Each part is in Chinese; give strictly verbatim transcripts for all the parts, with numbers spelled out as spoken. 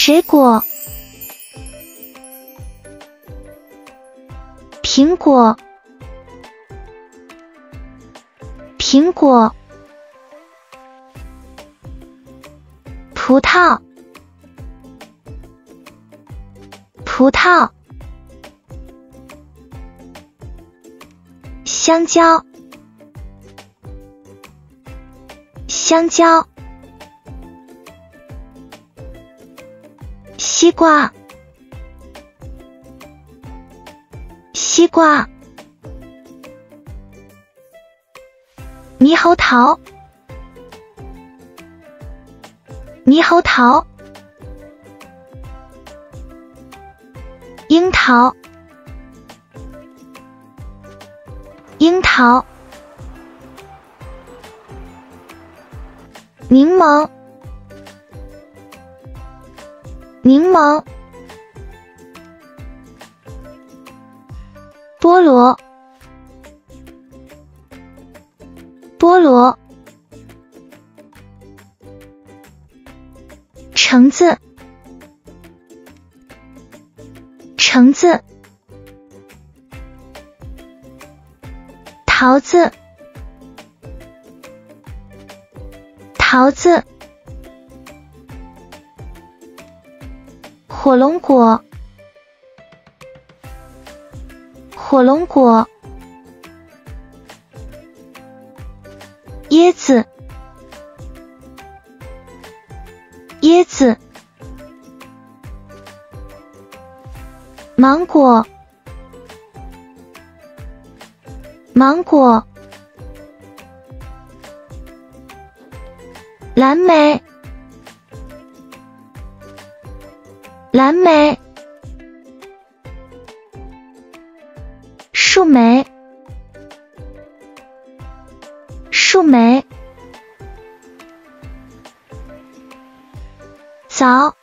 水果，苹果，苹果，葡萄，葡萄，香蕉，香蕉，西瓜，西瓜，猕猴桃，猕猴桃，樱桃，樱桃，柠檬，柠檬，菠萝，菠萝，橙子，橙子，桃子，桃子，火龙果，火龙果，椰子，椰子，芒果，芒果，蓝莓，蓝莓，树莓，树莓，枣，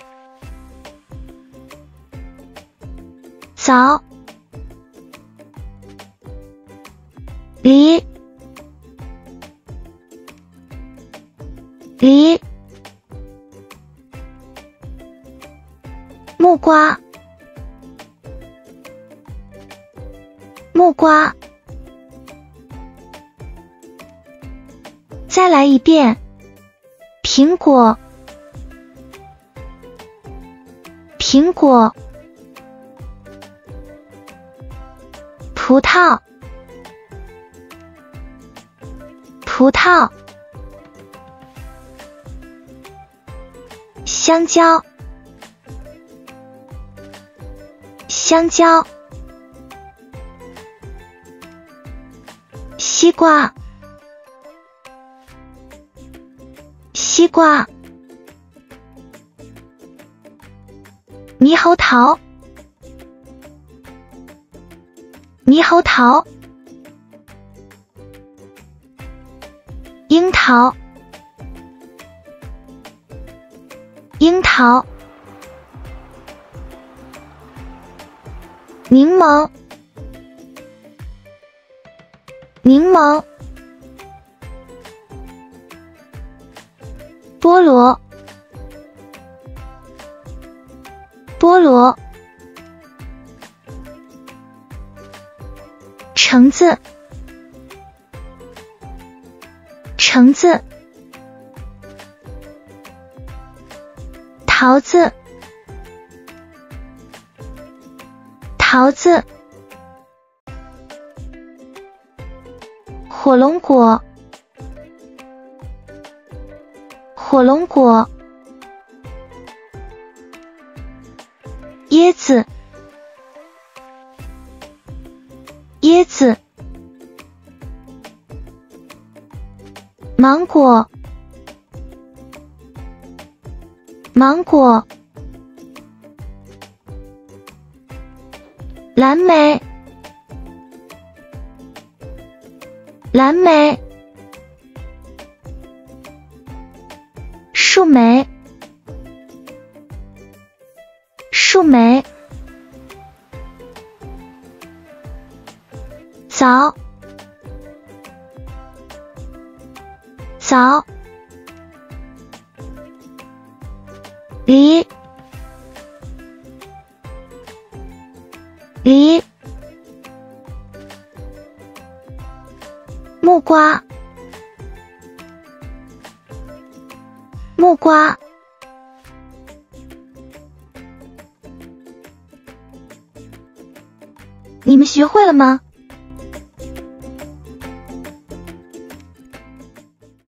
枣，梨，梨，木瓜，木瓜，再来一遍，苹果，苹果，葡萄，葡萄，香蕉，香蕉，西瓜，西瓜，猕猴桃，猕猴桃，樱桃，樱桃，柠檬，柠檬，菠萝，菠萝，橙子，橙子，桃子，桃子，火龙果，火龙果，椰子，椰子，芒果，芒果，蓝莓，蓝莓，树莓，树莓，枣，枣，梨， 梨，木瓜，木瓜。你们学会了吗？